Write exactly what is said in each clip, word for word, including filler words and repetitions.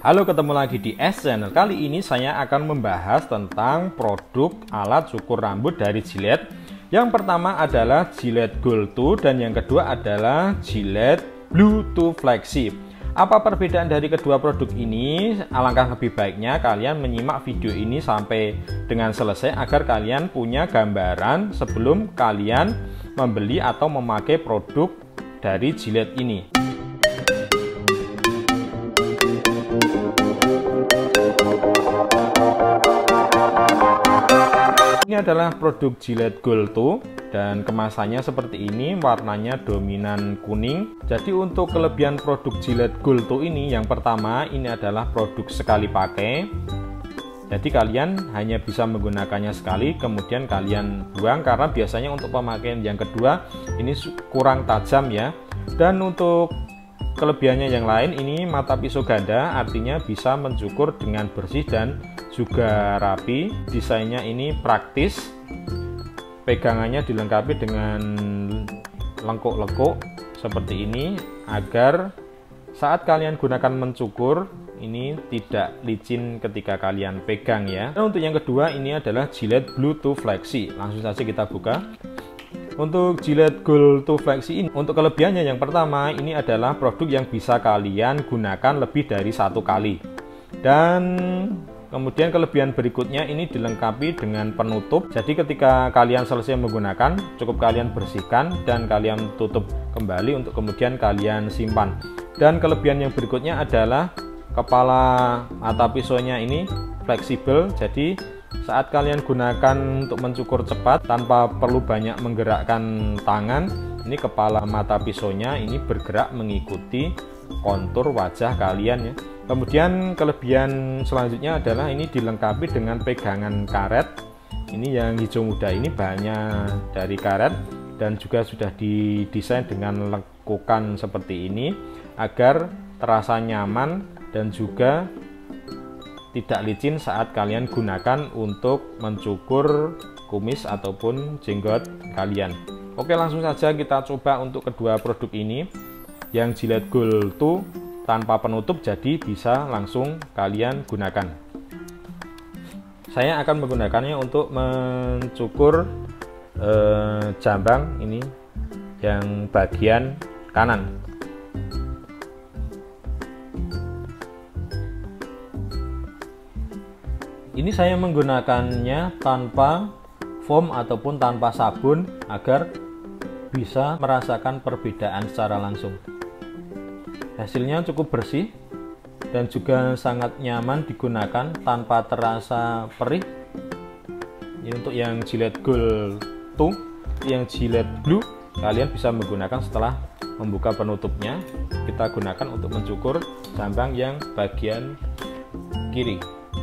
Halo, ketemu lagi di S Channel. Kali ini saya akan membahas tentang produk alat cukur rambut dari Gillette. Yang pertama adalah Gillette Gold dua dan yang kedua adalah Gillette Blue dua Flexi. Apa perbedaan dari kedua produk ini? Alangkah lebih baiknya kalian menyimak video ini sampai dengan selesai agar kalian punya gambaran sebelum kalian membeli atau memakai produk dari Gillette ini. Ini adalah produk Gillette Gold dua dan kemasannya seperti ini, warnanya dominan kuning. Jadi untuk kelebihan produk Gillette Gold dua ini, yang pertama ini adalah produk sekali pakai. Jadi kalian hanya bisa menggunakannya sekali, kemudian kalian buang karena biasanya untuk pemakaian yang kedua ini kurang tajam ya. Dan untuk kelebihannya yang lain, ini mata pisau ganda, artinya bisa mencukur dengan bersih dan juga rapi. Desainnya ini praktis, pegangannya dilengkapi dengan lengkuk-lengkuk seperti ini agar saat kalian gunakan mencukur ini tidak licin ketika kalian pegang ya. Dan untuk yang kedua ini adalah Gillette Blue dua Flexi. Langsung saja kita buka. Untuk Gillette Gold dua Flexi ini, untuk kelebihannya yang pertama ini adalah produk yang bisa kalian gunakan lebih dari satu kali. Dan kemudian kelebihan berikutnya ini dilengkapi dengan penutup. Jadi ketika kalian selesai menggunakan, cukup kalian bersihkan dan kalian tutup kembali untuk kemudian kalian simpan. Dan kelebihan yang berikutnya adalah kepala mata pisaunya ini fleksibel. Jadi saat kalian gunakan untuk mencukur cepat tanpa perlu banyak menggerakkan tangan, ini kepala mata pisaunya ini bergerak mengikuti kontur wajah kalian ya. Kemudian kelebihan selanjutnya adalah ini dilengkapi dengan pegangan karet. Ini yang hijau muda ini bahannya dari karet dan juga sudah didesain dengan lekukan seperti ini agar terasa nyaman dan juga tidak licin saat kalian gunakan untuk mencukur kumis ataupun jenggot kalian. Oke, langsung saja kita coba untuk kedua produk ini. Yang Gillette Gold dua tanpa penutup, jadi bisa langsung kalian gunakan. Saya akan menggunakannya untuk mencukur eh, jambang ini yang bagian kanan. Ini saya menggunakannya tanpa foam ataupun tanpa sabun agar bisa merasakan perbedaan secara langsung. Hasilnya cukup bersih dan juga sangat nyaman digunakan tanpa terasa perih. Ini untuk yang Gillette Gold dua. Yang Gillette Blue kalian bisa menggunakan setelah membuka penutupnya. Kita gunakan untuk mencukur jambang yang bagian kiri.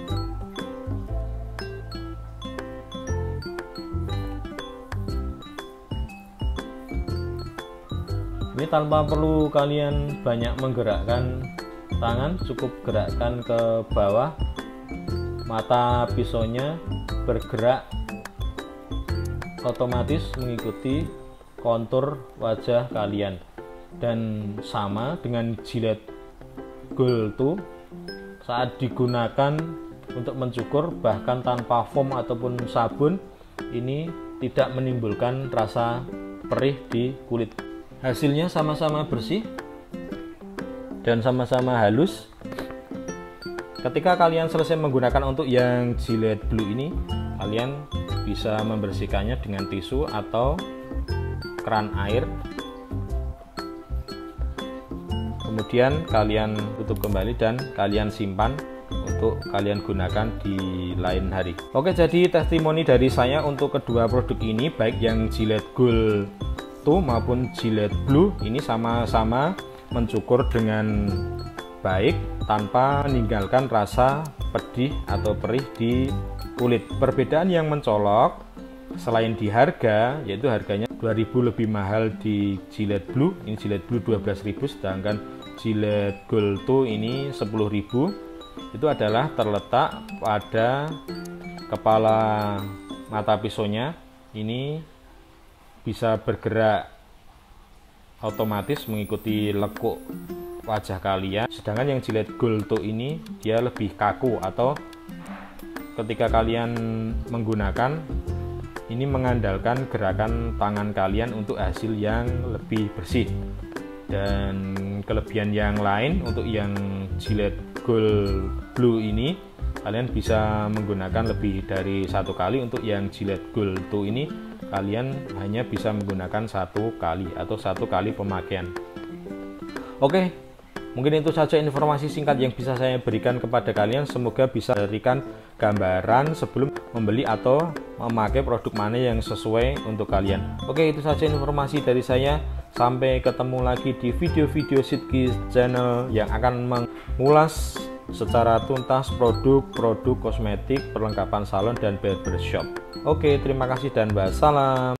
Ini tanpa perlu kalian banyak menggerakkan tangan, cukup gerakkan ke bawah. Mata pisaunya bergerak otomatis mengikuti kontur wajah kalian. Dan sama dengan Gillette Gold dua, saat digunakan untuk mencukur bahkan tanpa foam ataupun sabun, ini tidak menimbulkan rasa perih di kulit. Hasilnya sama-sama bersih dan sama-sama halus. Ketika kalian selesai menggunakan untuk yang Gillette Blue ini, kalian bisa membersihkannya dengan tisu atau keran air. Kemudian kalian tutup kembali dan kalian simpan untuk kalian gunakan di lain hari. Oke, jadi testimoni dari saya untuk kedua produk ini, baik yang Gillette Gold dua maupun Gillette Blue, ini sama-sama mencukur dengan baik tanpa meninggalkan rasa pedih atau perih di kulit. Perbedaan yang mencolok selain di harga, yaitu harganya dua ribu lebih mahal di Gillette Blue. Ini Gillette Blue dua belas ribu, sedangkan Gillette Gold dua ini sepuluh ribu. Itu adalah terletak pada kepala mata pisaunya. Ini bisa bergerak otomatis mengikuti lekuk wajah kalian. Sedangkan yang Gillette Gold Toe ini dia lebih kaku, atau ketika kalian menggunakan ini mengandalkan gerakan tangan kalian untuk hasil yang lebih bersih. Dan kelebihan yang lain untuk yang Gillette Gold Blue ini, kalian bisa menggunakan lebih dari satu kali. Untuk yang Gillette Gold Toe ini kalian hanya bisa menggunakan satu kali atau satu kali pemakaian. Oke, mungkin itu saja informasi singkat yang bisa saya berikan kepada kalian. Semoga bisa memberikan gambaran sebelum membeli atau memakai produk mana yang sesuai untuk kalian. Oke, itu saja informasi dari saya. Sampai ketemu lagi di video-video Sidki Channel yang akan mengulas secara tuntas produk-produk kosmetik, perlengkapan salon dan barbershop. Oke, terima kasih dan wassalam.